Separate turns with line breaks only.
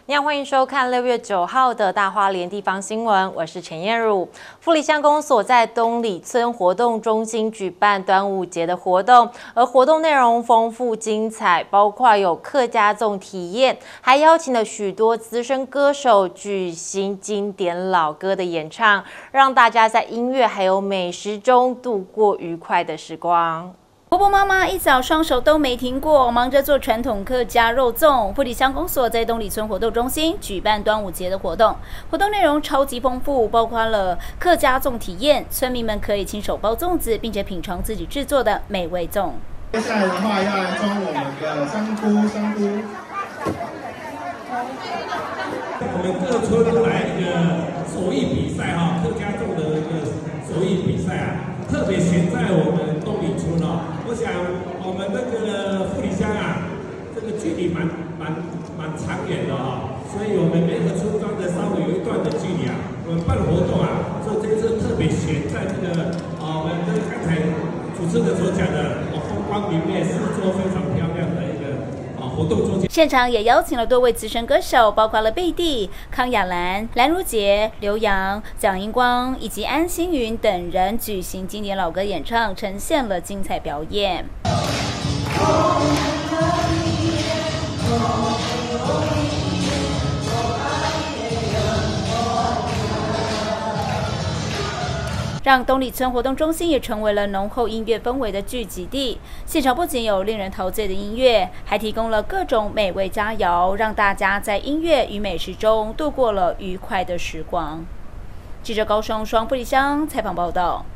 你好，欢迎收看6月9号的大花莲地方新闻，我是陈燕茹。富里乡公所在东里村活动中心举办端午节的活动，而活动内容丰富精彩，包括有客家粽体验，还邀请了许多资深歌手举行经典老歌的演唱，让大家在音乐还有美食中度过愉快的时光。
婆婆妈妈一早双手都没停过，忙着做传统客家肉粽。富里乡公所在东里村活动中心举办端午节的活动，活动内容超级丰富，包括了客家粽体验，村民们可以亲手包粽子，并且品尝自己制作的美味粽。
接下来的话要来装我们的香菇。
我们各村都来一个手艺比赛哈，客家粽的一个手艺比赛啊，特别选在我们东里村哦。我想我们那个富里乡啊，这个距离蛮长远的哈，所以我们每个村庄的稍微有一段的距离啊，我们办活动啊，所以这次特别选在这个我们刚才主持人所讲的风光明媚、四周非常漂亮的一个活动中心。
现场也邀请了多位资深歌手，包括了贝蒂、康雅兰、蓝如杰、刘洋、蒋英光以及安心云等人举行经典老歌演唱，呈现了精彩表演。让东里村活动中心也成为了浓厚音乐氛围的聚集地。现场不仅有令人陶醉的音乐，还提供了各种美味佳肴，让大家在音乐与美食中度过了愉快的时光。记者高双富里乡采访报道。